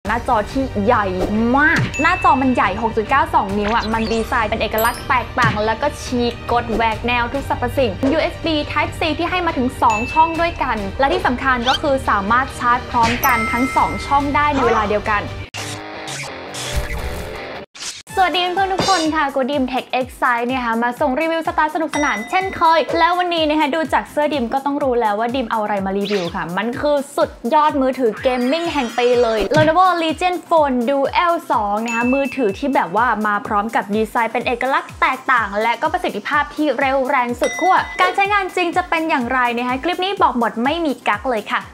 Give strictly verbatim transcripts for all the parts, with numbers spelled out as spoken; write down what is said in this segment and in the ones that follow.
หน้าจอที่ใหญ่มากหน้าจอมันใหญ่ หกจุดเก้าสอง นิ้วอ่ะมันดีไซน์เป็นเอกลักษณ์แตกต่างแล้วก็ฉีกกดแหวกแนวทุกสรรพสิ่ง ยู เอส บี Type C ที่ให้มาถึงสองช่องด้วยกันและที่สำคัญก็คือสามารถชาร์จพร้อมกันทั้งสองช่องได้ในเวลาเดียวกันสวัสดีเพื่อนทุกคนค่ะกูดิม Tech Excite เนี่ยค่ะมาส่งรีวิวสไตล์สนุกสนานเช่นเคยแล้ววันนี้นะคะดูจากเสื้อดิมก็ต้องรู้แล้วว่าดิมเอาอะไรมารีวิวค่ะมันคือสุดยอดมือถือเกมมิ่งแห่งปีเลย Lenovo Legion Phone Duel สองนะคะมือถือที่แบบว่ามาพร้อมกับดีไซน์เป็นเอกลักษณ์แตกต่างและก็ประสิทธิภาพที่เร็วแรงสุดขั้วการใช้งานจริงจะเป็นอย่างไรนะคะคลิปนี้บอกหมดไม่มีกั๊กเลยค่ะ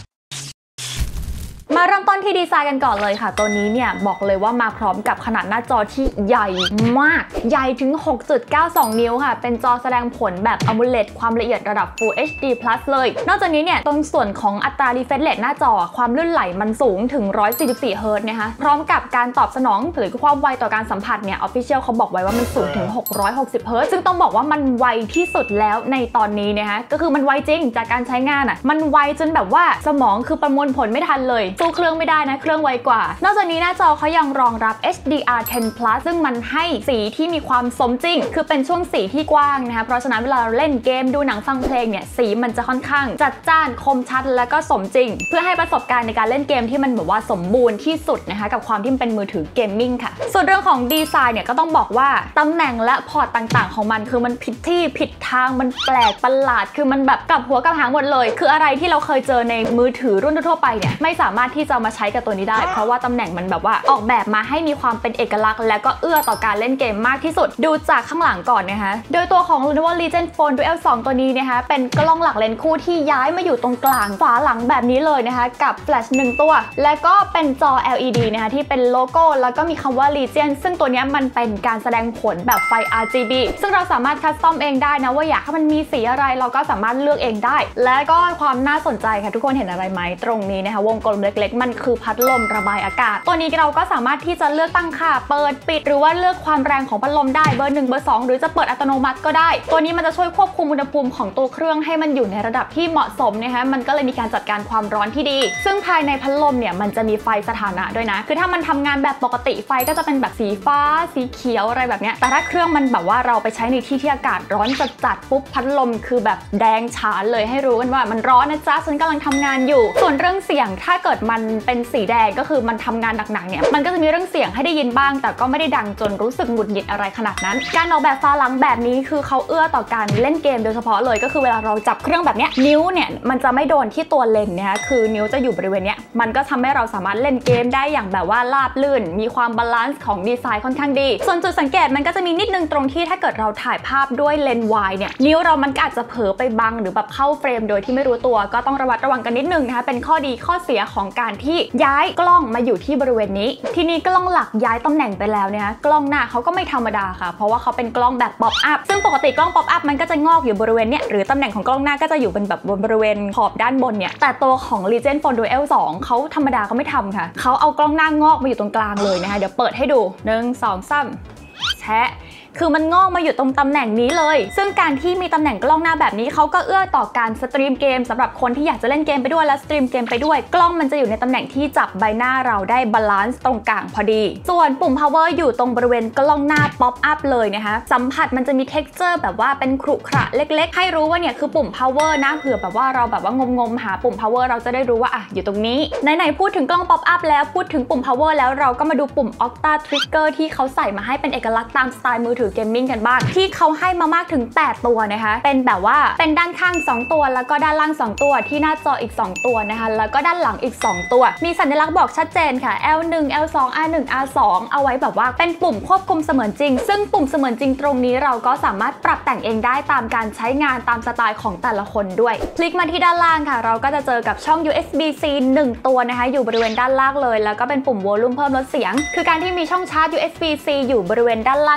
มาเริ่มต้นที่ดีไซน์กันก่อนเลยค่ะตัวนี้เนี่ยบอกเลยว่ามาพร้อมกับขนาดหน้าจอที่ใหญ่มากใหญ่ถึง หกจุดเก้าสอง นิ้วค่ะเป็นจอแสดงผลแบบ AMOLED ความละเอียดระดับ Full เอช ดี พลัส เลยนอกจากนี้เนี่ยตรงส่วนของอัตรา refresh rate หน้าจอความลื่นไหลมันสูงถึงหนึ่งร้อยสี่สิบสี่เฮิร์ตซ์นะคะพร้อมกับการตอบสนองหรือความไวต่อการสัมผัสเนี่ย Official เขาบอกไว้ว่ามันสูงถึงหกร้อยหกสิบเฮิร์ตซ์ซึ่งต้องบอกว่ามันไวที่สุดแล้วในตอนนี้นะคะก็คือมันไวจริงจากการใช้งานอ่ะมันไวจนแบบว่าสมองคือประมวลผลไม่ทันเลยสู้เครื่องไม่ได้นะเครื่องไวกว่านอกจากนี้หน้าจอเขายังรองรับ เอช ดี อาร์ เท็น พลัส ซึ่งมันให้สีที่มีความสมจริงคือเป็นช่วงสีที่กว้างนะคะเพราะฉะนั้นเวลาเราเล่นเกมดูหนังฟังเพลงเนี่ยสีมันจะค่อนข้างจัดจ้านคมชัดและก็สมจริงเพื่อให้ประสบการณ์ในการเล่นเกมที่มันแบบว่าสมบูรณ์ที่สุดนะคะกับความที่มันเป็นมือถือเกมมิ่งค่ะส่วนเรื่องของดีไซน์เนี่ยก็ต้องบอกว่าตำแหน่งและพอร์ตต่างๆของมันคือมันผิดที่ผิดทางมันแปลกประหลาดคือมันแบบกลับหัวกลับหางหมดเลยคืออะไรที่เราเคยเจอในมือถือรุ่นทั่วไปเนี่ยไม่สามารถที่จะมาใช้กับตัวนี้ได้เพราะว่าตำแหน่งมันแบบว่าออกแบบมาให้มีความเป็นเอกลักษณ์และก็เอื้อต่อการเล่นเกมมากที่สุดดูจากข้างหลังก่อนนะคะโดยตัวของ Lenovo Legion Phone Duel สอง ตัวนี้นะคะเป็นกล้องหลักเลนส์คู่ที่ย้ายมาอยู่ตรงกลางฝาหลังแบบนี้เลยนะคะกับแฟลชหนึ่งตัวและก็เป็นจอ แอล อี ดี นะคะที่เป็นโลโก้แล้วก็มีคำว่า Legion ซึ่งตัวนี้มันเป็นการแสดงผลแบบไฟ อาร์ จี บี ซึ่งเราสามารถคัสตอมเองได้นะว่าอยากให้มันมีสีอะไรเราก็สามารถเลือกเองได้และก็ความน่าสนใจค่ะทุกคนเห็นอะไรไหมตรงนี้นะคะวงกลมเล็กๆมันคือพัดลมระบายอากาศตัวนี้เราก็สามารถที่จะเลือกตั้งค่าเปิดปิดหรือว่าเลือกความแรงของพัดลมได้เบอร์หนึ่งเบอร์สองหรือจะเปิดอัตโนมัติก็ได้ตัวนี้มันจะช่วยควบคุมอุณหภูมิของตัวเครื่องให้มันอยู่ในระดับที่เหมาะสมนะคะมันก็เลยมีการจัดการความร้อนที่ดีซึ่งภายในพัดลมเนี่ยมันจะมีไฟสถานะด้วยนะคือถ้ามันทำงานแบบปกติไฟก็จะเป็นแบบสีฟ้าสีเขียวอะไรแบบนี้แต่ถ้าเครื่องมันแบบว่าเราไปใช้ในที่ที่อากาศร้อนจัดๆปุ๊บพัดลมคือแบบแดงฉานเลยให้รู้กันว่ามันร้อนนะจ๊ะฉันกำลังทำงานอยู่ส่วนเรื่องเสียงถ้าเกิดมันเป็นสีแดงก็คือมันทำงานหนักๆเนี่ยมันก็จะมีเรื่องเสียงให้ได้ยินบ้างแต่ก็ไม่ได้ดังจนรู้สึกหงุดหงิดอะไรขนาดนั้นการออกแบบฝาหลังแบบนี้คือเขาเอื้อต่อการเล่นเกมโดยเฉพาะเลยก็คือเวลาเราจับเครื่องแบบนี้นิ้วเนี่ยมันจะไม่โดนที่ตัวเลนส์นะคะคือนิ้วจะอยู่บริเวณนี้มันก็ทำให้เราสามารถเล่นเกมได้อย่างแบบว่าราบลื่นมีความบาลานซ์ของดีไซน์ค่อนข้างดีส่วนจุดสังเกตมันก็จะมีนิดนึงตรงที่ถ้าเกิดเราถ่ายภาพด้วยเลนส์วายเนี่ยนิ้วเรามันก็อาจจะเผลอไปบังหรือแบบเข้าเฟรมโดยที่ไม่รู้ตัวก็ต้องระมัดระวังกันนิดนึงนะคะเป็นข้อดีข้อเสียของการที่ย้ายกล้องมาอยู่ที่บริเวณนี้ทีนี้กล้องหลักย้ายตำแหน่งไปแล้วเนี่ยกล้องหน้าเขาก็ไม่ธรรมดาค่ะเพราะว่าเขาเป็นกล้องแบบป๊อปอัพซึ่งปกติกล้องป๊อปอัพมันก็จะงอกอยู่บริเวณเนี้ยหรือตำแหน่งของกล้องหน้าก็จะอยู่เป็นแบบบริเวณขอบด้านบนเนี่ยแต่ตัวของ Legion Phone Duel สองเขาธรรมดาเขาไม่ทำค่ะเขาเอากล้องหน้างอกมาอยู่ตรงกลางเลยนะคะเดี๋ยวเปิดให้ดูหนึ่ง สอง สามแชะคือมันงอกมาอยู่ตรงตำแหน่งนี้เลยซึ่งการที่มีตำแหน่งกล้องหน้าแบบนี้เขาก็เอื้อต่อการสตรีมเกมสำหรับคนที่อยากจะเล่นเกมไปด้วยและสตรีมเกมไปด้วยกล้องมันจะอยู่ในตำแหน่งที่จับใบหน้าเราได้บาลานซ์ตรงกลางพอดีส่วนปุ่ม power อยู่ตรงบริเวณกล้องหน้า pop up เลยนะคะสัมผัสมันจะมี texture แบบว่าเป็นขรุขระเล็กๆให้รู้ว่าเนี่ยคือปุ่ม power นะเผื่อแบบว่าเราแบบว่างมๆหาปุ่ม power เราจะได้รู้ว่าอ่ะอยู่ตรงนี้ไหนๆพูดถึงกล้อง pop up แล้วพูดถึงปุ่ม power แล้วเราก็มาดูปุ่ม octa trigger ที่เขาใส่มาให้เป็นเอกลักษณ์ตามสไตล์มือถือเกมมิ่งกันบ้างที่เขาให้มามากถึงแปดตัวนะคะเป็นแบบว่าเป็นด้านข้างสองตัวแล้วก็ด้านล่างสองตัวที่หน้าจออีกสองตัวนะคะแล้วก็ด้านหลังอีกสองตัวมีสัญลักษณ์บอกชัดเจนค่ะ แอล หนึ่ง แอล สอง อาร์ หนึ่ง อาร์ สอง เอาไว้แบบว่าเป็นปุ่มควบคุมเสมือนจริงซึ่งปุ่มเสมือนจริงตรงนี้เราก็สามารถปรับแต่งเองได้ตามการใช้งานตามสไตล์ของแต่ละคนด้วยคลิกมาที่ด้านล่างค่ะเราก็จะเจอกับช่อง ยู เอส บี ซี หนึ่งตัวนะคะอยู่บริเวณด้านล่างเลยแล้วก็เป็นปุ่มวอลลุ่มเพิ่มลดเสียงคือการที่มีช่องชาร์จ ยู เอส บี ซี อยู่บริเวณด้านล่างตรงเนี้ย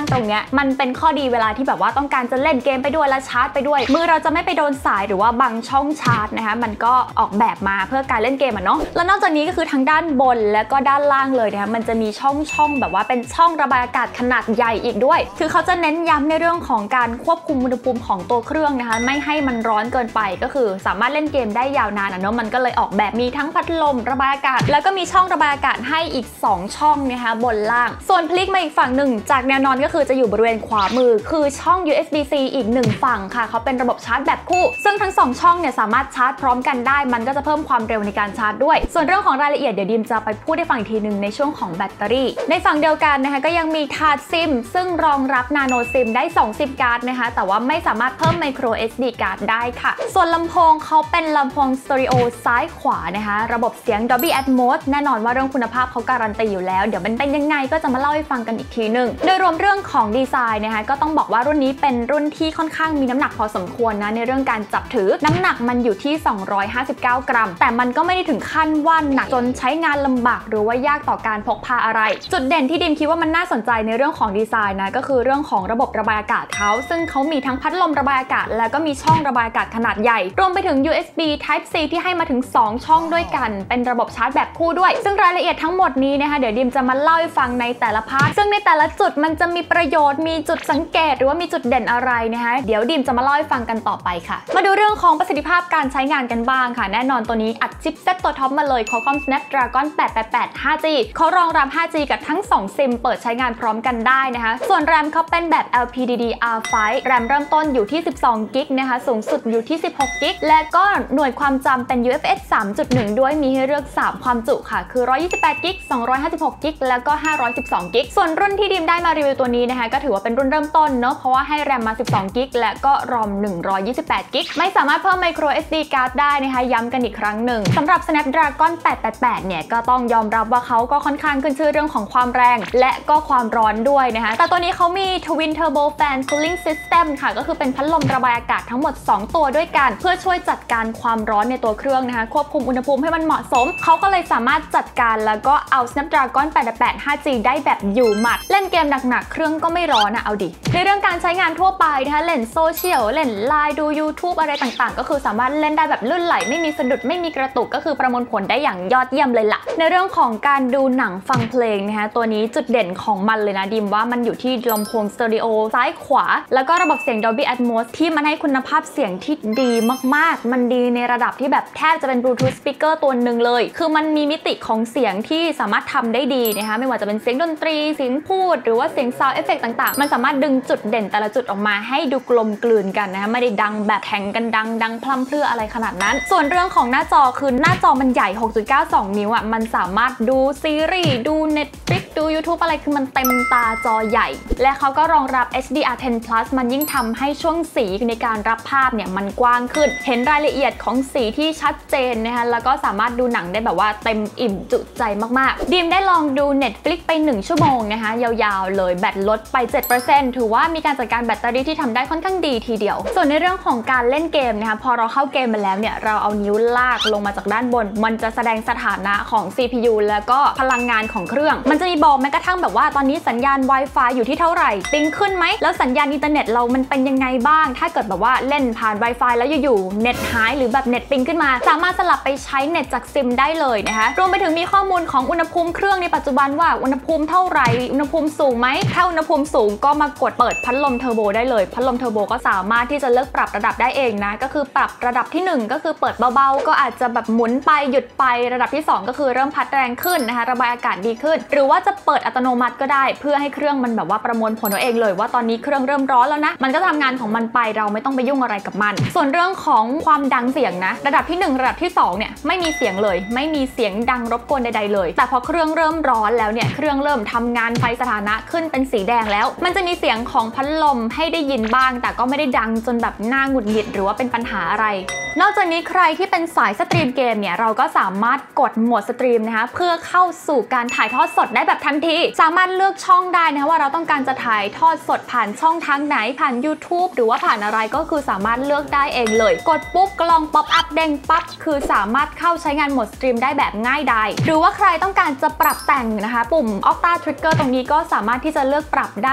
มันเป็นข้อดีเวลาที่แบบว่าต้องการจะเล่นเกมไปด้วยและชาร์จไปด้วยมือเราจะไม่ไปโดนสายหรือว่าบังช่องชาร์จนะคะมันก็ออกแบบมาเพื่อการเล่นเกมอ่ะเนาะแล้วนอกจากนี้ก็คือทั้งด้านบนและก็ด้านล่างเลยนะคะมันจะมีช่องช่องแบบว่าเป็นช่องระบายอากาศขนาดใหญ่อีกด้วยคือเขาจะเน้นย้ำในเรื่องของการควบคุมอุณหภูมิของตัวเครื่องนะคะไม่ให้มันร้อนเกินไปก็คือสามารถเล่นเกมได้ยาวนานอ่ะเนาะมันก็เลยออกแบบมีทั้งพัดลมระบายอากาศแล้วก็มีช่องระบายอากาศให้อีกสองช่องนะคะบนล่างส่วนพลิกมาอีกฝั่งหนึ่งจากแนวนอนก็คือจะอยู่บริเวณขวามือคือช่อง ยู เอส บี ซี อีกหนึ่งฝั่งค่ะเขาเป็นระบบชาร์จแบบคู่ซึ่งทั้งสองช่องเนี่ยสามารถชาร์จพร้อมกันได้มันก็จะเพิ่มความเร็วในการชาร์จด้วยส่วนเรื่องของรายละเอียดเดี๋ยวดิมจะไปพูดให้ฟังอีกทีนึงในช่วงของแบตเตอรี่ในฝั่งเดียวกันนะคะก็ยังมีถาดซิมซึ่งรองรับนาโนซิมได้สองซิมการ์ดนะคะแต่ว่าไม่สามารถเพิ่มไมโคร เอส ดี การ์ดได้ค่ะส่วนลำโพงเขาเป็นลำโพงสเตอริโอซ้ายขวานะคะระบบเสียง Dolby Atmos แน่นอนว่าเรื่องคุณภาพเขาการันตีอยู่แล้วเดี๋ยวมันเป็นยังไงก็จะมาเล่าให้ฟังกันอีกทีนึงโดยรวมเรื่องของดีไซน์นะคะก็ต้องบอกว่ารุ่นนี้เป็นรุ่นที่ค่อนข้างมีน้ำหนักพอสมควรนะในเรื่องการจับถือน้ำหนักมันอยู่ที่สองร้อยห้าสิบเก้ากรัมแต่มันก็ไม่ได้ถึงขั้นว่าหนักจนใช้งานลำบากหรือว่ายากต่อการพกพาอะไรจุดเด่นที่ดิมคิดว่ามันน่าสนใจในเรื่องของดีไซน์นะก็คือเรื่องของระบบระบายอากาศเขาซึ่งเขามีทั้งพัดลมระบายอากาศแล้วก็มีช่องระบายอากาศขนาดใหญ่รวมไปถึง ยู เอส บี Type C ที่ให้มาถึงสองช่องด้วยกันเป็นระบบชาร์จแบบคู่ด้วยซึ่งรายละเอียดทั้งหมดนี้นะคะเดี๋ยวดิมจะมาเล่าให้ฟังในแต่ละพาร์ทซึ่งในแต่ละจุดมันจะมีประโยชน์มีจุดสังเกตหรือว่ามีจุดเด่นอะไรนะคะเดี๋ยวดิมจะมาเล่าให้ฟังกันต่อไปค่ะมาดูเรื่องของประสิทธิภาพการใช้งานกันบ้างค่ะแน่นอนตัวนี้อัดชิปเซ็ตตัวท็อปมาเลย Qualcomm Snapdragon แปดแปดแปด ห้าจี เขารองรับ ห้าจี กับทั้งสองซิมเปิดใช้งานพร้อมกันได้นะคะส่วนแรมเขาเป็นแบบ แอล พี ดี ดี อาร์ ไฟว์ แรมเริ่มต้นอยู่ที่สิบสองกิกนะคะสูงสุดอยู่ที่สิบหกกิกและก็หน่วยความจำเป็น ยู เอฟ เอส สามจุดหนึ่ง ด้วยมีให้เลือกสามความจุค่ะคือหนึ่งร้อยยี่สิบแปดกิกสองร้อยห้าสิบหกกิกแล้วก็ห้าร้อยสิบสองกิกส่วนรุ่นที่ดิมได้มารีวิวตัวนี้นะคะก็ถือว่าเป็นรุ่นเริ่มต้นเนาะเพราะว่าให้แรมมาสิบสองกิกและก็รอมหนึ่งร้อยยี่สิบแปดกิกไม่สามารถเพิ่ม micro เอส ดี card ได้นะคะย้ำกันอีกครั้งหนึ่งสำหรับ Snapdragon แปดแปดแปดเนี่ยก็ต้องยอมรับว่าเขาก็ค่อนข้างขึ้นชื่อเรื่องของความแรงและก็ความร้อนด้วยนะคะแต่ตัวนี้เขามี Twin Turbo Fan Cooling System ค่ะก็คือเป็นพัดลมระบายอากาศทั้งหมดสองตัวด้วยกันเพื่อช่วยจัดการความร้อนในตัวเครื่องนะคะควบคุมอุณหภูมิให้มันเหมาะสมเขาก็เลยสามารถจัดการแล้วก็เอา Snapdragon แปดแปดแปด ห้าจี ได้แบบอยู่หมัดเล่นเกมหนักๆเครื่องก็ไม่ร้อนนะเอาดิในเรื่องการใช้งานทั่วไปนะคะเล่นโซเชียลเล่นไลน์ดู YouTube อะไรต่างๆก็คือสามารถเล่นได้แบบลื่นไหลไม่มีสะดุดไม่มีกระตุกก็คือประมวลผลได้อย่างยอดเยี่ยมเลยล่ะในเรื่องของการดูหนังฟังเพลงนะคะตัวนี้จุดเด่นของมันเลยนะดิมว่ามันอยู่ที่ลำโพงสเตอริโอซ้ายขวาแล้วก็ระบบเสียง Dolby Atmos ที่มันให้คุณภาพเสียงที่ดีมากๆมันดีในระดับที่แบบแทบจะเป็น Bluetooth speaker ตัวหนึ่งเลยคือมันมีมิติของเสียงที่สามารถทำได้ดีนะคะไม่ว่าจะเป็นเสียงดนตรีเสียงพูดหรือว่าเสียง sound effect ต่างๆมันสามารถดึงจุดเด่นแต่ละจุดออกมาให้ดูกลมกลืนกันนะคะไม่ได้ดังแบบแข่งกันดังดังพล่ำเพรื่ออะไรขนาดนั้นส่วนเรื่องของหน้าจอคือหน้าจอมันใหญ่ หกจุดเก้าสอง นิ้วอ่ะมันสามารถดูซีรีส์ดู Netflix ดู YouTube อะไรคือมันเต็มตาจอใหญ่และเขาก็รองรับ เอช ดี อาร์ เท็น พลัส มันยิ่งทำให้ช่วงสีในการรับภาพเนี่ยมันกว้างขึ้นเห็นรายละเอียดของสีที่ชัดเจนนะคะแล้วก็สามารถดูหนังได้แบบว่าเต็มอิ่มจุใจมากๆดิมได้ลองดู Netflix ไปหนึ่งชั่วโมงนะคะยาวๆเลยแบตลดไป เจ็ดเปอร์เซ็นต์ ถือว่ามีการจัดการแบตเตอรี่ที่ทำได้ค่อนข้างดีทีเดียวส่วนในเรื่องของการเล่นเกมนะคะพอเราเข้าเกมมาแล้วเนี่ยเราเอานิ้วลากลงมาจากด้านบนมันจะแสดงสถานะของ ซี พี ยู แล้วก็พลังงานของเครื่องมันจะมีบอกแม้กระทั่งแบบว่าตอนนี้สัญญาณ Wi-Fi อยู่ที่เท่าไหร่ปิงขึ้นไหมแล้วสัญญาณอินเทอร์เน็ตเรามันเป็นยังไงบ้างถ้าเกิดแบบว่าเล่นผ่าน Wi-Fi แล้วอยู่ๆเน็ตหายหรือแบบเน็ตปิงขึ้นมาสามารถสลับไปใช้เน็ตจากซิมได้เลยนะคะรวมไปถึงมีข้อมูลของอุณหภูมิเครื่องในปัจจุบันว่าอุณหภูมิเท่าไหร่อุณหภูมิสูงไหมถ้าอุณหภูมิสูงก็มากดเปิดพัดลมเทอร์โบได้เลยพัดลมเทอร์โบก็สามารถที่จะเลือกปรับระดับได้เองนะก็คือปรับระดับที่หนึ่งก็คือเปิดเบาๆก็อาจจะแบบหมุนไปหยุดไประดับที่สองก็คือเริ่มพัดแรงขึ้นนะคะระบายอากาศดีขึ้นหรือว่าจะเปิดอัตโนมัติก็ได้เพื่อให้เครื่องมันแบบว่าประมวลผลเอาเองเลยว่าตอนนี้เครื่องเริ่มร้อนแล้วนะมันก็ทำงานของมันไปเราไม่ต้องไปยุ่งอะไรกับมันส่วนเรื่องของความดังเสียงนะระดับที่หนึ่งระดับที่สองเนี่ยไม่มีเสียงเลยไม่มีเสียงดังรบกวนใดๆเลยแต่พอเครื่องเริ่มร้อนแล้วเนี่ยเครื่องเริ่มทำงานไฟสถานะขึ้นเป็นสีแดงแล้วมันจะมีเสียงของพัดลมให้ได้ยินบ้างแต่ก็ไม่ได้ดังจนแบบน่าหงุดหงิดหรือว่าเป็นปัญหาอะไรนอกจากนี้ใครที่เป็นสายสตรีมเกมเนี่ยเราก็สามารถกดโหมดสตรีมนะคะเพื่อเข้าสู่การถ่ายทอดสดได้แบบทันทีสามารถเลือกช่องได้นะว่าเราต้องการจะถ่ายทอดสดผ่านช่องทางไหนผ่าน YouTube หรือว่าผ่านอะไรก็คือสามารถเลือกได้เองเลยกดปุ๊บกล้องป๊อปอัพเด้งปั๊บคือสามารถเข้าใช้งานโหมดสตรีมได้แบบง่ายดายหรือว่าใครต้องการจะปรับแต่งนะคะปุ่ม Octa Trigger ตรงนี้ก็สามารถที่จะเลือกปรับได้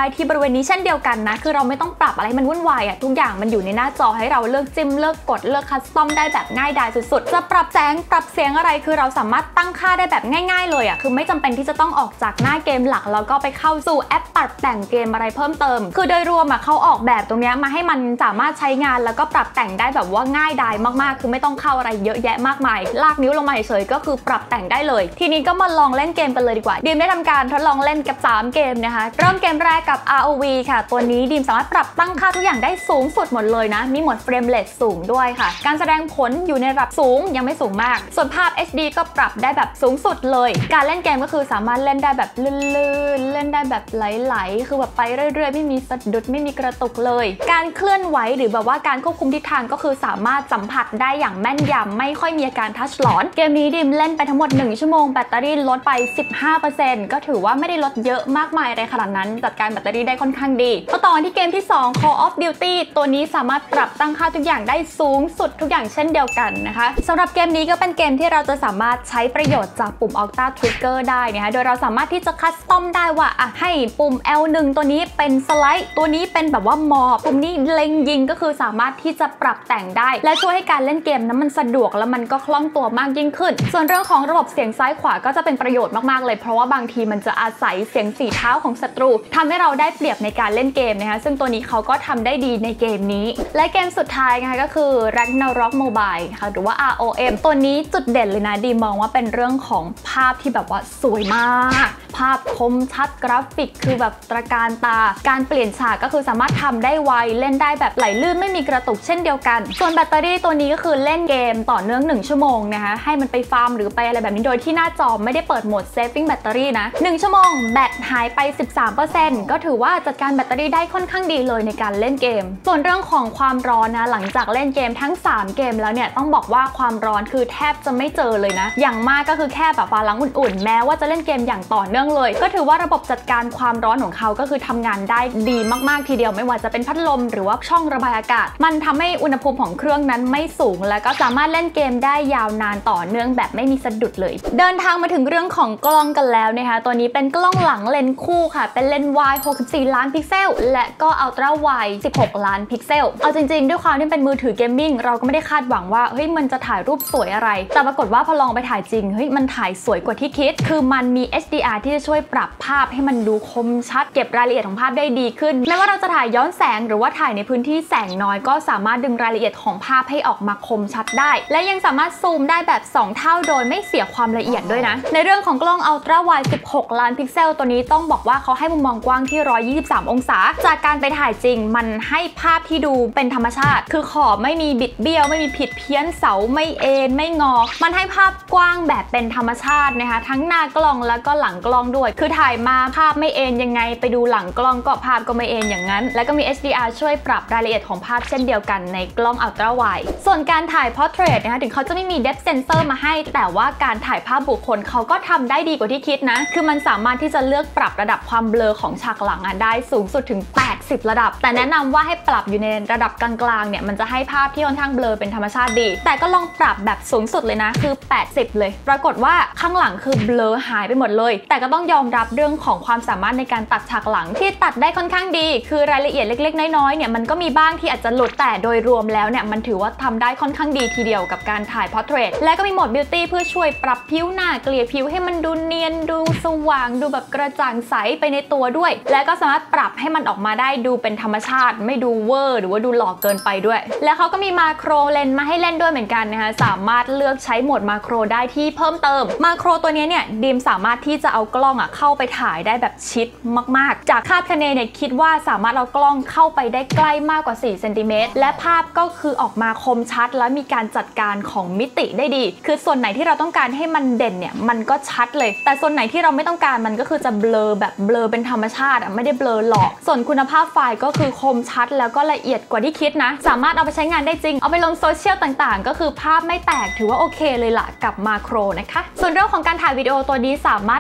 ที่บริเวณนี้เช่นเดียวกันนะคือเราไม่ต้องปรับอะไรมันวุ่นวายอะทุกอย่างมันอยู่ในหน้าจอให้เราเลือกจิ้มเลือกกดเลือกคัสตอมได้แบบง่ายดายสุดๆจะปรับแสงปรับเสียงอะไรคือเราสามารถตั้งค่าได้แบบง่ายๆเลยอะคือไม่จำเป็นที่จะต้องออกจากหน้าเกมหลักแล้วก็ไปเข้าสู่แอปปรับแต่งเกมอะไรเพิ่มเติมคือโดยรวมอะเขาออกแบบตรงนี้มาให้มันสามารถใช้งานแล้วก็ปรับแต่งได้แบบว่าง่ายดายมากๆคือไม่ต้องเข้าอะไรเยอะแยะมากมายลากนิ้วลงมาเฉยๆก็คือปรับแต่งได้เลยทีนี้ก็มาลองเล่นเกมกันเลยดีกว่าดีมได้ทำการทดลองเล่นกับสามเกมนะคะเริ่มเกมแรกกับ อาร์ โอ วี ค่ะตัวนี้ดีมสามารถปรับตั้งค่าทุกอย่างได้สูงสุดหมดเลยนะมีโหมดเฟรมเรทสูงด้วยค่ะการแสดงผลอยู่ในระดับสูงยังไม่สูงมากส่วนภาพ เอช ดี ก็ปรับได้แบบสูงสุดเลยการเล่นเกมก็คือสามารถเล่นได้แบบลื่นๆเล่นได้แบบไหลๆคือแบบไปเรื่อยๆไม่มีสะดุดไม่มีกระตุกเลยการเคลื่อนไหวหรือแบบว่าการควบคุมทิศทางก็คือสามารถสัมผัสได้อย่างแม่นยำไม่ค่อยมีอาการทัชหลอนเกมนี้ดิมเล่นไปทั้งหมดหนึ่งชั่วโมงแบตเตอรี่ลดไป สิบห้าเปอร์เซ็นต์ ก็ถือว่าไม่ได้ลดเยอะมากมายอะไรขนาดนั้นจัดการแบตเตอรี่ได้ค่อนข้างดีมาต่อที่เกมที่สอง Call of Duty ตัวนี้สามารถปรับตั้งค่าทุกอย่างได้สูงสุดทุกอย่างเช่นเดียวกันนะคะสำหรับเกมนี้ก็เป็นเกมที่เราจะสามารถใช้ประโยชน์จากปุ่ม Ultra Trigger ได้นะคะโดยเราสามารถที่จะคัสตอมได้ว่าอ่ะให้ปุ่ม แอล หนึ่ง ตัวนี้เป็นสไลด์ตัวนี้เป็นแบบว่ามอบปุ่มนี้เล็งยิงก็คือสามารถที่จะปรับแต่งได้และช่วยให้การเล่นเกมนั้นมันสะดวกแล้วมันก็คล่องตัวมากยิ่งขึ้นส่วนเรื่องของระบบเสียงซ้ายขวาก็จะเป็นประโยชน์มากๆเลยเพราะว่าบางทีมันจะอาศัยเสียงฝีเท้าของศัตรูทำให้เราได้เปรียบในการเล่นเกมนะคะซึ่งตัวนี้เขาก็ทำได้ดีในเกมนี้และเกมสุดท้ายนะคะก็คือ Ragnarok Mobile ค่ะหรือว่า อาร์ โอ เอ็ม ตัวนี้จุดเด่นเลยนะดีมองว่าเป็นเรื่องของภาพที่แบบว่าสวยมากภาพคมชัดกราฟิกคือแบบตระการตาการเปลี่ยนฉากก็คือสามารถทำได้ไวเล่นได้แบบไหลลื่นไม่มีกระตุกเช่นเดียวกันส่วนแบตเตอรี่ตัวนี้ก็คือเล่นเกมต่อเนื่องหนึ่งชั่วโมงนะคะให้มันไปฟาร์มหรือไปอะไรแบบนี้โดยที่หน้าจอไม่ได้เปิดโหมด saving แบตเตอรี่นะหนึ่งชั่วโมงแบตหายไป สิบสามเปอร์เซ็นต์ ก็ถือว่าจัดการแบตเตอรี่ได้ค่อนข้างดีเลยในการเล่นเกมส่วนเรื่องของความร้อนนะหลังจากเล่นเกมทั้งสามเกมแล้วเนี่ยต้องบอกว่าความร้อนคือแทบจะไม่เจอเลยนะอย่างมากก็คือแค่แบบฟ้าล้างอุ่นๆแม้ว่าจะเล่นเกมอย่างต่อเนื่องเลยก็ถือว่าระบบจัดการความร้อนของเขาก็คือทำงานได้ดีมากๆทีเดียวไม่ว่าจะเป็นพัดลมหรือว่าช่องระบายอากาศมันทำให้อุณหภูมิของเครื่องนั้นไม่สูงและก็สามารถเล่นเกมได้ยาวนานต่อเนื่องแบบไม่มีสะดุดเลยเดินทางมาถึงเรื่องของกล้องกันแล้วนะคะตัวนี้เป็นกล้องหลังเลนส์คู่ค่ะเป็นเลนส์วายหกสิบสี่ล้านพิกเซลและก็อัลตร้าไวสิบหกล้านพิกเซลเอาจริงๆด้วยความที่เป็นมือถือเกมมิ่งเราก็ไม่ได้คาดหวังว่าเฮ้ยมันจะถ่ายรูปสวยอะไรแต่ปรากฏว่าพอลองไปถ่ายจริงเฮ้ยมันถ่ายสวยกว่าที่คิดคือมันมี เอช ดี อาร์ ที่จะช่วยปรับภาพให้มันดูคมชัดเก็บรายละเอียดของภาพได้ดีขึ้นไม่ว่าเราจะถ่ายย้อนแสงหรือว่าถ่ายในพื้นที่แสงน้อยก็สามารถดึงรายละเอียดของภาพให้ออกมาคมชัดได้และยังสามารถซูมได้แบบสองเท่าโดยไม่เสียความละเอียดด้วยนะในเรื่องของกล้องอัลตร้าไวสิบหกล้านพิกเซลตัวนี้ต้องบอกว่าเขาให้มุมมองกว้างที่หนึ่งร้อยยี่สิบสามองศาจากการไปถ่ายจริงมันให้ภาพที่ดูเป็นธรรมชาติคือขอบไม่มีบิดเบี้ยวไม่มีผิดเพี้ยนเสาไม่เอ็นไม่งอมันให้ภาพกว้างแบบเป็นธรรมชาตินะคะทั้งหน้ากล้องแล้วก็หลังกล้องด้วยคือถ่ายมาภาพไม่เอ็นยังไงไปดูหลังกล้องก็ภาพก็ไม่เอ็นอย่างนั้นแล้วก็มี เอช ดี อาร์ ช่วยปรับรายละเอียดของภาพเช่นเดียวกันในกล้องอัลตร้าไวส่วนการถ่าย Portrait นะคะถึงเขาจะไม่มี Depth Sensor มาให้แต่ว่าการถ่ายภาพบุคคลเขาก็ทำได้ดีกว่าที่คิดนะคือมันสามารถที่จะเลือกปรับระดับความเบลอของฉากหลังได้สูงสุดถึงแปดสิบระดับแต่แนะนำว่าให้ปรับอยู่ในระดับกลางๆเนี่ยมันจะให้ภาพที่ค่อนข้างเบลอเป็นธรรมชาติดีแต่ก็ลองปรับแบบสูงสุดเลยนะคือแปดสิบเลยปรากฏว่าข้างหลังคือเบลอหายไปหมดเลยแต่ก็ต้องยอมรับเรื่องของความสามารถในการตัดฉากหลังที่ตัดได้ค่อนข้างดีคือรายละเอียดเล็กๆน้อยๆเนี่ยมันก็มีบ้างที่อาจจะหลุดแต่โดยรวมแล้วเนี่ยมันถือว่าทำได้ค่อนข้างดีทีเดียวกับการถ่าย Portrait และก็มีโหมด Beauty เพื่อช่วยปรับผิวหน้าเกลี่ยผิวให้มันดูเนียนดูสว่างดูแบบกระจ่างใสไปในตัวด้วยและก็สามารถปรับให้มันออกมาได้ดูเป็นธรรมชาติไม่ดูเวอร์หรือว่าดูหลอกเกินไปด้วยแล้วเขาก็มีมาโครเลนส์มาให้เล่นด้วยเหมือนกันนะคะสามารถเลือกใช้โหมดมาโครได้ที่เพิ่มเติมมาโครตัวนี้เนี่ยดีมสามารถที่จะเอากล้องอ่ะเข้าไปถ่ายได้แบบชิดมากๆจากคาดคะเนเนี่ยคิดว่าสามารถเอากล้องเข้าไปได้ใกล้มากกว่าสี่เซนติเมตรและภาพก็คือออกมาคมชัดและมีการจัดการของมิติได้ดีคือส่วนไหนที่เราต้องการให้มันเด่นเนี่ยมันก็ชัดเลยแต่ส่วนไหนที่เราไม่ต้องการมันก็คือจะเบลอแบบเบลอเป็นธรรมชาติอ่ะไม่ได้เบลอหลอกส่วนคุณภาพไฟล์ก็คือคมชัดแล้วก็ละเอียดกว่าที่คิดนะสามารถเอาไปใช้งานได้จริงเอาไปลงโซเชียลต่างๆก็คือภาพไม่แตกถือว่าโอเคเลยล่ะกับมาโครนะคะส่วนเรื่องของการถ่ายวิดีโอตัวนี้สามารถถ่ายด้วยความ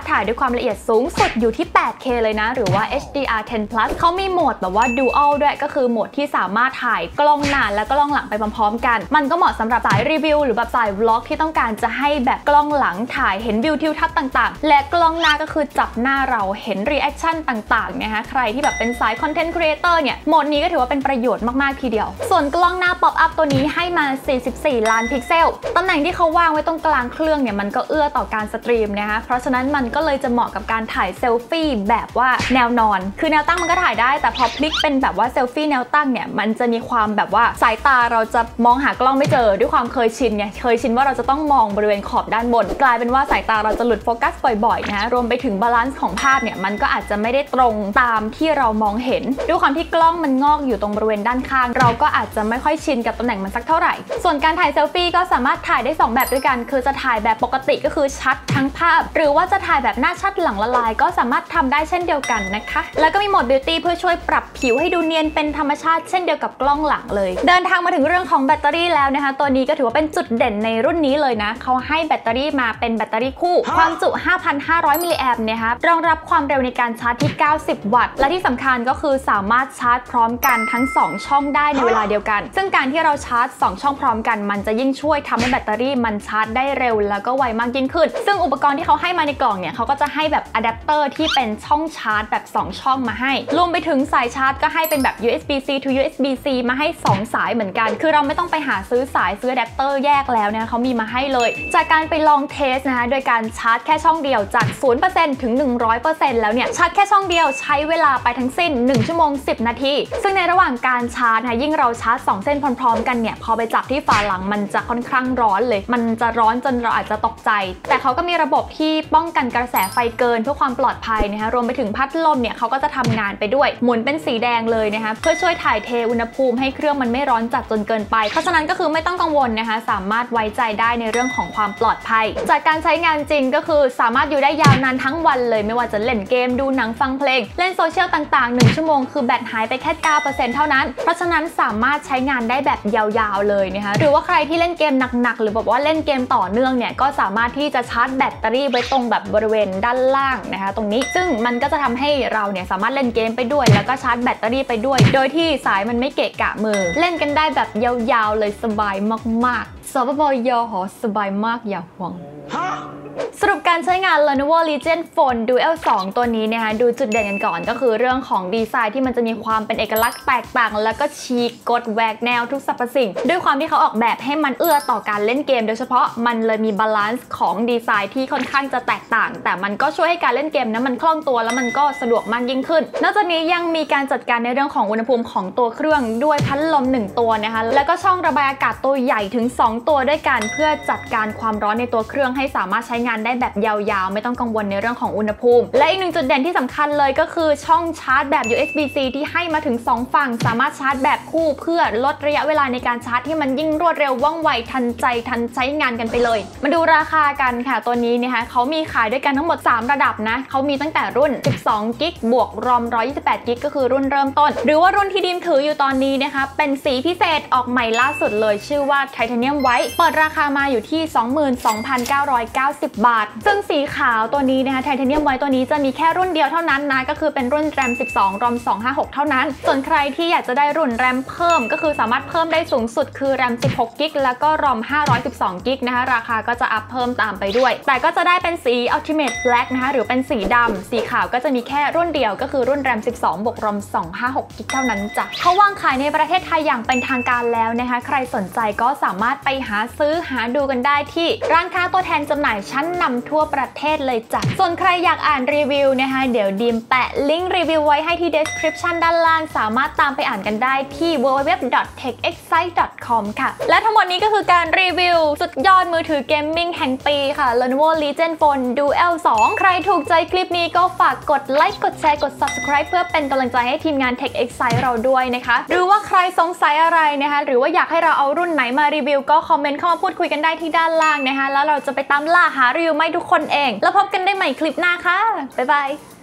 ความละเอียดสูงสุดอยู่ที่ แปดเค เลยนะหรือว่า เอช ดี อาร์ เท็น plus เขามีโหมดแบบว่า dual ด้วยก็คือโหมดที่สามารถถ่ายกล้องหน้าและกล้องหลังไปพร้อมๆกันมันก็เหมาะสำหรับสายรีวิวหรือแบบสาย vlog ที่ต้องการจะให้แบบกล้องหลังถ่ายเห็นวิวทิวทัศน์ต่างๆและกล้องหน้าก็คือจับหน้าเราเห็น reaction ต่างๆนะคะใครที่แบบเป็นสาย content creator เนี่ยโหมดนี้ก็ถือว่าเป็นประโยชน์มากๆทีเดียวส่วนกล้องหน้า pop up ตัวนี้ให้มาสี่สิบสี่ล้านพิกเซลตำแหน่งที่เขาวางไว้ตรงกลางเครื่องเนี่ยมันก็เอื้อต่อการสตรีมนะคะเพราะฉะนั้นมันก็เลยจะเหมาะกับการถ่ายเซลฟี่แบบว่าแนวนอนคือแนวตั้งมันก็ถ่ายได้แต่พอพลิกเป็นแบบว่าเซลฟี่แนวตั้งเนี่ยมันจะมีความแบบว่าสายตาเราจะมองหากล้องไม่เจอด้วยความเคยชินไงเคยชินว่าเราจะต้องมองบริเวณขอบด้านบนกลายเป็นว่าสายตาเราจะหลุดโฟกัสบ่อยๆนะรวมไปถึงบาลานซ์ของภาพเนี่ยมันก็อาจจะไม่ได้ตรงตามที่เรามองเห็นด้วยความที่กล้องมันงอกอยู่ตรงบริเวณด้านข้างเราก็อาจจะไม่ค่อยชินกับตำแหน่งมันสักเท่าไหร่ส่วนการถ่ายเซลฟี่ก็สามารถถ่ายได้สองแบบด้วยกันคือจะถ่ายแบบปกติก็คือชัดทั้งภาพหรือว่าจะถ่ายแบบหน้าชัดหลังละลายก็สามารถทำได้เช่นเดียวกันนะคะแล้วก็มีโหมด Beauty เพื่อช่วยปรับผิวให้ดูเนียนเป็นธรรมชาติเช่นเดียวกับกล้องหลังเลยเดินทางมาถึงเรื่องของแบตเตอรี่แล้วนะคะตัวนี้ก็ถือว่าเป็นจุดเด่นในรุ่นนี้เลยนะเขาให้แบตเตอรี่มาเป็นแบตเตอรี่คู่ความจุ ห้าพันห้าร้อย มิลลิแอมป์นะคะรองรับความเร็วในการชาร์จที่เก้าสิบวัตต์และที่สำคัญก็คือสามารถชาร์จพร้อมกันทั้งสองช่องได้ในเวลาเดียวกันซึ่งการที่เราชาร์จสองช่องพร้อมกันมันจะยิ่งช่วยทำให้แบตเตอรี่มันชาร์จได้เร็วแล้วก็ไวมากยิ่งขึ้นซึ่งอุปกรณ์ที่เขาให้มาในกล่องเนี่ยเขาก็จะให้แบบอะแดปเตอร์ที่เป็นช่องชาร์จแบบสองช่องมาให้รวมไปถึงสายชาร์จก็ให้เป็นแบบ ยู เอส บี ซี to ยู เอส บี ซี มาให้สองสายเหมือนกันคือเราไม่ต้องไปหาซื้อสายซื้ออะแดปเตอร์แยกแล้วนะเขามีมาให้เลยจากการไปลองเทสนะคะโดยการชาร์จแค่ช่องเดียวจาก ศูนย์เปอร์เซ็นต์ ถึง หนึ่งร้อยเปอร์เซ็นต์ แล้วเนี่ยชาร์จแค่ช่องเดียวใช้เวลาไปทั้งสิ้นหนึ่งชั่วโมงสิบนาทีซึ่งในระหว่างการชาร์จนะยิ่งเราชาร์จสองเส้นพร้อมๆกันเนี่ยพอไปจับที่ฝาหลังมันจะค่อนข้างร้อนเลยมันจะร้อนจนเราอาจจะตกใจแต่เขาก็มีระบบที่ป้องกันกระแสไฟเกินเพื่อความปลอดภัยนะคะรวมไปถึงพัดลมเนี่ยเขาก็จะทำงานไปด้วยหมุนเป็นสีแดงเลยนะคะเพื่อช่วยถ่ายเทอุณหภูมิให้เครื่องมันไม่ร้อนจัดจนเกินไปเพราะฉะนั้นก็คือไม่ต้องกังวลนะคะสามารถไว้ใจได้ในเรื่องของความปลอดภัยจากการใช้งานจริงก็คือสามารถอยู่ได้ยาวนานทั้งวันเลยไม่ว่าจะเล่นเกมดูหนังฟังเพลงเล่นโซเชียลต่างๆหนึ่งชั่วโมงคือแบตหายไปแค่ เก้าเปอร์เซ็นต์ เท่านั้นเพราะฉะนั้นสามารถใช้งานได้แบบยาวๆเลยนะคะหรือว่าใครที่เล่นเกมหนักๆหรือแบบว่าเล่นเกมต่อเนื่องเนี่ยก็สามารถที่จะชาร์จแบตเตอรี่ไว้ตรงแบบบริเวณด้านล่างนะคะตรงนี้ซึ่งมันก็จะทำให้เราเนี่ยสามารถเล่นเกมไปด้วยแล้วก็ชาร์จแบตเตอรี่ไปด้วยโดยที่สายมันไม่เกะกะมือเล่นกันได้แบบยาวๆเลยสบายมากๆสบายยอหอสบายมากอย่าห่วงสรุปการใช้งาน Lenovo Legion Phone Duel สองตัวนี้นะคะดูจุดเด่นกันก่อนก็คือเรื่องของดีไซน์ที่มันจะมีความเป็นเอกลักษณ์แตกต่างแล้วก็ฉีกกฎแหวกแนวทุกสรรพสิ่งด้วยความที่เขาออกแบบให้มันเอื้อต่อการเล่นเกมโดยเฉพาะมันเลยมีบาลานซ์ของดีไซน์ที่ค่อนข้างจะแตกต่างแต่มันก็ช่วยให้การเล่นเกมนั้นมันคล่องตัวแล้วมันก็สะดวกมากยิ่งขึ้นนอกจากนี้ยังมีการจัดการในเรื่องของอุณหภูมิของตัวเครื่องด้วยพัดลมหนึ่งตัวนะคะแล้วก็ช่องระบายอากาศตัวใหญ่ถึงสองตัวด้วยกันเพื่อจัดการความร้อนในตัวเครื่องให้สามารถใช้งานได้แบบยาวๆไม่ต้องกังวลในเรื่องของอุณหภูมิและอีกหนึ่งจุดเด่นที่สำคัญเลยก็คือช่องชาร์จแบบ ยู เอส บี ซี ที่ให้มาถึงสองฝั่งสามารถชาร์จแบบคู่เพื่อลดระยะเวลาในการชาร์จที่มันยิ่งรวดเร็วว่องไวทันใจทันใช้งานกันไปเลยมาดูราคากันค่ะตัวนี้นะคะเขามีขายด้วยกันทั้งหมดสามระดับนะเขามีตั้งแต่รุ่นสิบสองกิกะบวกรอมหนึ่งร้อยยี่สิบแปดกิกะก็คือรุ่นเริ่มต้นหรือว่ารุ่นที่ดีมถืออยู่ตอนนี้นะคะเป็นสีพิเศษออกใหม่ล่าสุดเลยชื่อว่าไทเทเนียมไวท์เปิดราคามาอยู่ที่ สองหมื่นสองพันเก้าร้อยเก้าสิบ บาทซึ่งสีขาวตัวนี้นะคะไทเทเนียมไวท์ตัวนี้จะมีแค่รุ่นเดียวเท่านั้นนะก็คือเป็นรุ่นแรมสิบสองรอมสองห้าหกเท่านั้นส่วนใครที่อยากจะได้รุ่นแรมเพิ่มก็คือสามารถเพิ่มได้สูงสุดคือแรมสิบหกกิกะแล้วก็รอมห้าร้อยสิบสองกิกะนะคะราคาก็จะอัพเพิ่มตามไปด้วยแต่ก็จะได้เป็นสี Ultimate Black นะคะหรือเป็นสีดำสีขาวก็จะมีแค่รุ่นเดียวก็คือรุ่นแรมสิบสองบวกรอมสองห้าหกกิกะเท่านั้นจ้ะเขาวางขายในประเทศไทยอย่างเป็นทางการแล้วนะคะใครสนใจก็สามารถไปหาซื้อหาดูกันได้ที่ร้านค้าตัวแทนจำหน่ายชั้นนำทั่วประเทศเลยจ้ะส่วนใครอยากอ่านรีวิวนะคะเดี๋ยวดีมแปะลิงก์รีวิวไว้ให้ที่ description ด้านล่างสามารถตามไปอ่านกันได้ที่ ดับเบิลยู ดับเบิลยู ดับเบิลยู ดอท เทค เอ็กไซต์ ดอท คอม ค่ะและทั้งหมดนี้ก็คือการรีวิวสุดยอดมือถือเกมมิ่งแห่งปีค่ะ Lenovo Legion Phone Duel สองใครถูกใจคลิปนี้ก็ฝากกดไลค์กดแชร์กด subscribe เพื่อเป็นกำลังใจให้ทีมงาน Tech Excite เราด้วยนะคะหรือว่าใครสงสัยอะไรนะคะหรือว่าอยากให้เราเอารุ่นไหนมารีวิวก็คอมเมนต์เข้ามาพูดคุยกันได้ที่ด้านล่างนะคะแล้วเราจะไปตามล่าหารีวิวให้ทุกคนเองแล้วพบกันได้ใหม่คลิปหน้าค่ะบ๊ายบาย